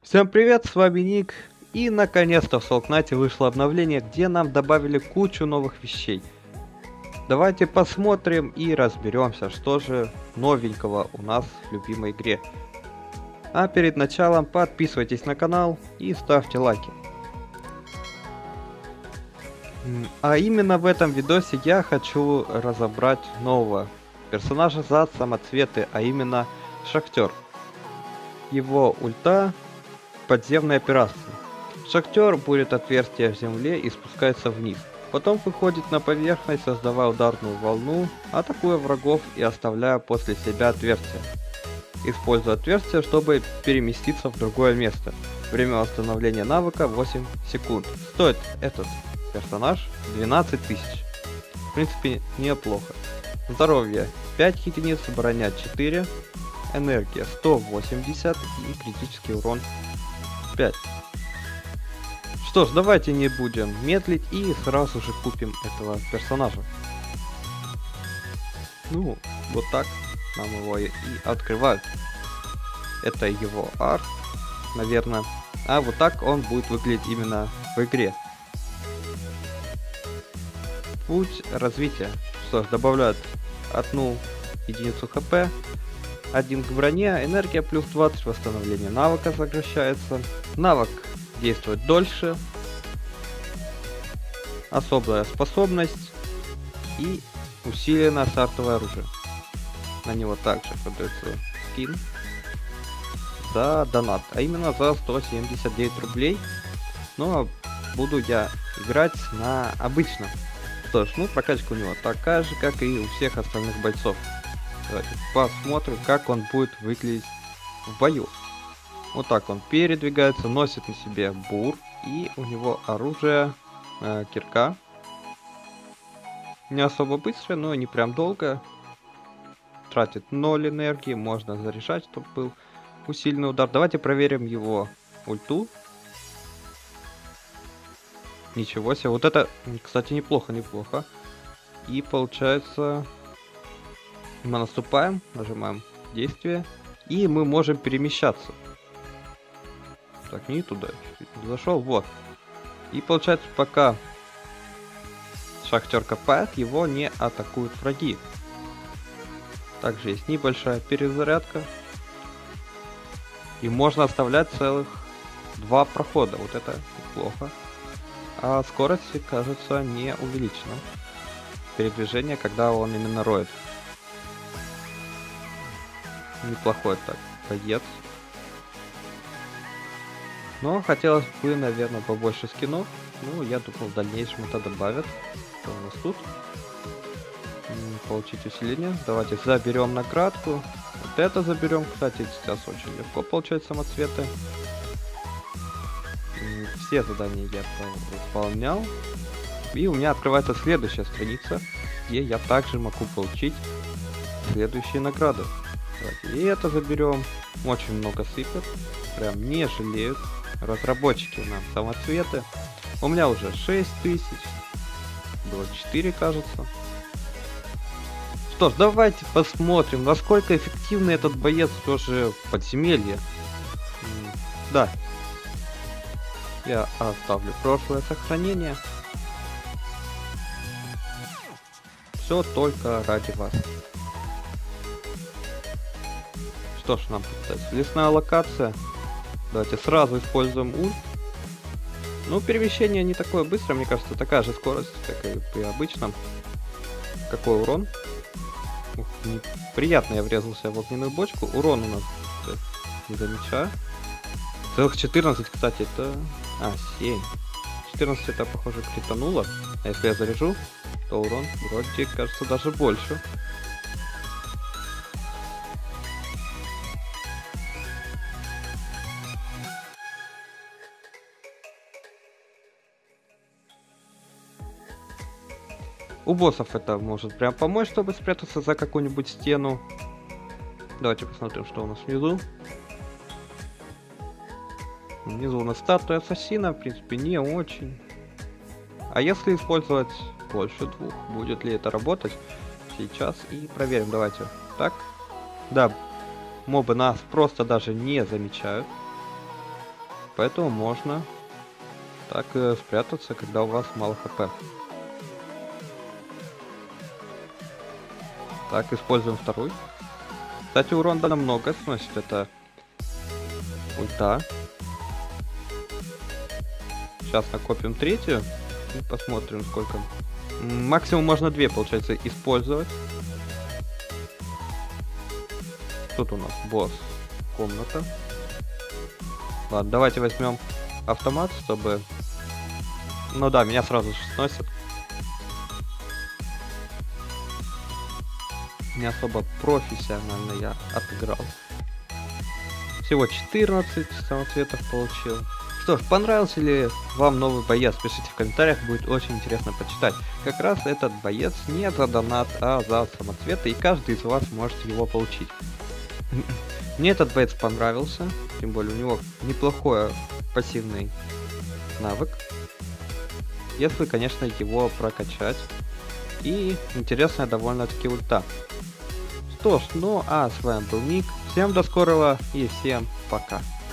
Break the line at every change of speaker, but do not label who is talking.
Всем привет, с вами Ник, и наконец-то в Солкнате вышло обновление, где нам добавили кучу новых вещей. Давайте посмотрим и разберемся, что же новенького у нас в любимой игре. А перед началом подписывайтесь на канал и ставьте лайки. А именно в этом видосе я хочу разобрать нового персонажа за самоцветы, а именно Шахтер. Его ульта — подземная операция. Шахтер бурит отверстие в земле и спускается вниз. Потом выходит на поверхность, создавая ударную волну, атакуя врагов и оставляя после себя отверстие. Используя отверстие, чтобы переместиться в другое место. Время восстановления навыка 8 секунд. Стоит этот персонаж 12 тысяч. В принципе, неплохо. Здоровье 5 единиц, броня 4, энергия 180 и критический урон 5. Что ж, давайте не будем медлить и сразу же купим этого персонажа. Ну, вот так нам его и открывают. Это его арт, наверное. А вот так он будет выглядеть именно в игре. Путь развития. Что ж, добавляют 1 единицу хп, 1 к броне, энергия плюс 20, восстановление навыка сокращается. Навык действует дольше, особая способность и усиленное стартовое оружие. На него также продается скин за донат, а именно за 179 рублей. Но буду я играть на обычном. Что ж, ну прокачка у него такая же, как и у всех остальных бойцов. Давайте посмотрим, как он будет выглядеть в бою. Вот так он передвигается, носит на себе бур, и у него оружие кирка. Не особо быстро, но не прям долго. Тратит 0 энергии, можно заряжать, чтобы был усиленный удар. Давайте проверим его ульту. Ничего себе, вот это, кстати, неплохо. И получается, мы наступаем, нажимаем действие, и мы можем перемещаться. Так, не туда зашел, вот. И получается, пока Шахтер копает, его не атакуют враги. Также есть небольшая перезарядка. И можно оставлять целых 2 прохода. Вот это неплохо. А скорость, кажется, не увеличена. Передвижение, когда он именно роет. Неплохой так боец. Но хотелось бы, наверное, побольше скинов. Ну, я думал, в дальнейшем это добавят. Что у нас тут? Получить усиление. Давайте заберем наградку. Вот это заберем, кстати, сейчас очень легко получать самоцветы. Все задания я выполнял. И у меня открывается следующая страница, где я также могу получить следующие награды. Давайте и это заберем. Очень много сыпят. Прям не жалеют. Разработчики нам самоцветы. У меня уже 6000. Было 4, кажется. Что ж, давайте посмотрим, насколько эффективный этот боец все же в подземелье. Да. Я оставлю прошлое сохранение. Все только ради вас. Что ж, нам попытается лесная локация. Давайте сразу используем ульт. Ну, перемещение не такое быстрое, мне кажется, такая же скорость, как и при обычном. Какой урон? Ух, приятно я врезался в огненную бочку. Урон у нас не замечаю. Целых 14, кстати, это... 7. 14 это, похоже, критануло. А если я заряжу, то урон вроде, кажется, даже больше. У боссов это может прям помочь, чтобы спрятаться за какую-нибудь стену. Давайте посмотрим, что у нас внизу. Внизу у нас статуя ассасина, в принципе, не очень. А если использовать больше 2, будет ли это работать? Сейчас и проверим, давайте. Так. Да, мобы нас просто даже не замечают. Поэтому можно так спрятаться, когда у вас мало хп. Так, используем второй. Кстати, урон намного сносит это ульта. Сейчас накопим третью и посмотрим, сколько. Максимум можно 2, получается, использовать. Тут у нас босс, комната. Ладно, давайте возьмем автомат, чтобы... Ну да, меня сразу же сносит. Не особо профессионально я отыграл. Всего 14 самоцветов получил. Что ж, понравился ли вам новый боец? Пишите в комментариях, будет очень интересно почитать. Как раз этот боец не за донат, а за самоцветы, и каждый из вас может его получить. Мне этот боец понравился, тем более у него неплохой пассивный навык. Если, конечно, его прокачать. И интересная довольно-таки ульта. Что ж, ну а с вами был Ник. Всем до скорого и всем пока.